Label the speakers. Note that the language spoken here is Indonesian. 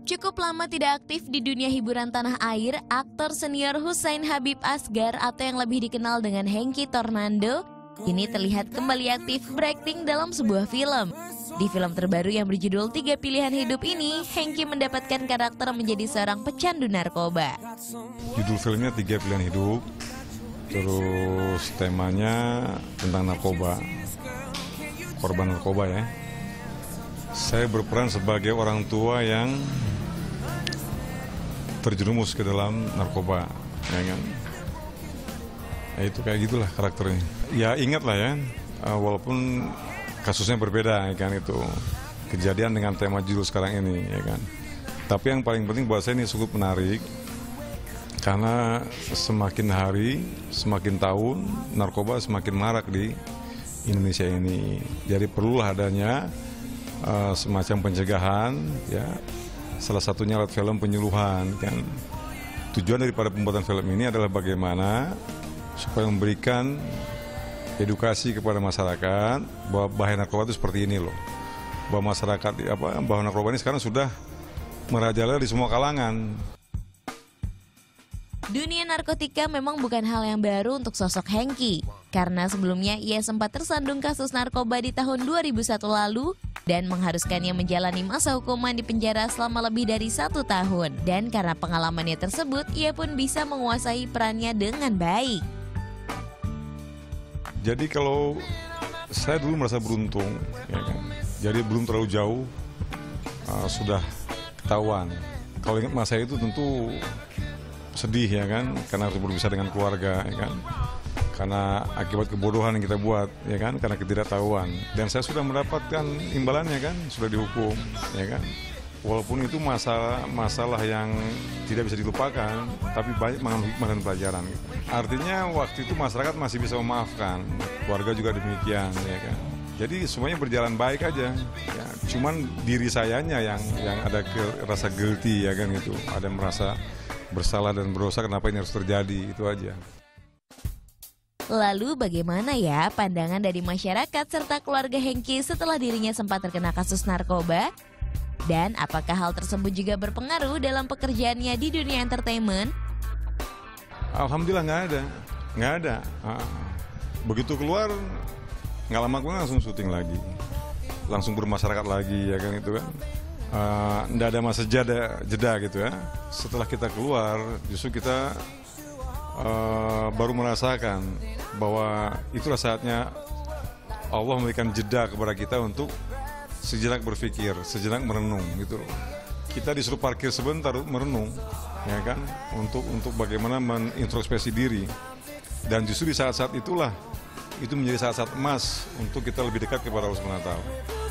Speaker 1: Cukup lama tidak aktif di dunia hiburan tanah air, aktor senior Hussein Habib Asgar atau yang lebih dikenal dengan Hengky Tornando, kini terlihat kembali aktif berakting dalam sebuah film. Di film terbaru yang berjudul 3 Pilihan Hidup ini, Hengky mendapatkan karakter menjadi seorang pecandu narkoba.
Speaker 2: Judul filmnya 3 Pilihan Hidup, terus temanya tentang narkoba, korban narkoba ya. Saya berperan sebagai orang tua yang terjerumus ke dalam narkoba, ya kan? Ya, itu kayak gitulah karakternya. Ya ingatlah ya, walaupun kasusnya berbeda, ya kan, itu kejadian dengan tema judul sekarang ini, ya kan. Tapi yang paling penting buat saya ini cukup menarik, karena semakin hari, semakin tahun, narkoba semakin marak di Indonesia ini. Jadi perlulah adanya semacam pencegahan, ya. Salah satunya lewat film penyuluhan, kan. Tujuan daripada pembuatan film ini adalah bagaimana supaya memberikan edukasi kepada masyarakat bahwa bahaya narkoba itu seperti ini loh. Bahwa masyarakat bahwa narkoba ini sekarang sudah merajalela di semua kalangan.
Speaker 1: Dunia narkotika memang bukan hal yang baru untuk sosok Hengky, karena sebelumnya ia sempat tersandung kasus narkoba di tahun 2001 lalu dan mengharuskannya menjalani masa hukuman di penjara selama lebih dari 1 tahun. Dan karena pengalamannya tersebut, ia pun bisa menguasai perannya dengan baik.
Speaker 2: Jadi kalau saya dulu merasa beruntung, ya kan? Jadi belum terlalu jauh sudah ketahuan. Kalau ingat masa itu tentu sedih, ya kan, karena harus berpisah dengan keluarga, ya kan, karena akibat kebodohan yang kita buat, ya kan, karena ketidaktahuan. Dan saya sudah mendapatkan imbalannya, kan, sudah dihukum, ya kan. Walaupun itu masalah yang tidak bisa dilupakan, tapi banyak mengandung hikmah dan pelajaran. Gitu. Artinya waktu itu masyarakat masih bisa memaafkan, keluarga juga demikian, ya kan. Jadi semuanya berjalan baik aja. Ya, cuman diri sayanya yang ada rasa guilty, ya kan, itu ada merasa bersalah dan berdosa, kenapa ini harus terjadi, itu aja.
Speaker 1: Lalu bagaimana ya pandangan dari masyarakat serta keluarga Hengky setelah dirinya sempat terkena kasus narkoba? Dan apakah hal tersebut juga berpengaruh dalam pekerjaannya di dunia entertainment?
Speaker 2: Alhamdulillah nggak ada. Begitu keluar, nggak lama gue langsung syuting lagi, langsung bermasyarakat lagi, ya kan, itu kan. Nggak ada masa jeda gitu ya. Setelah kita keluar, justru kita baru merasakan bahwa itulah saatnya Allah memberikan jeda kepada kita untuk sejenak berpikir, sejenak merenung gitu. Kita disuruh parkir sebentar merenung, ya kan, untuk bagaimana menintrospeksi diri. Dan justru di saat-saat itulah itu menjadi saat-saat emas untuk kita lebih dekat kepada Allah SWT.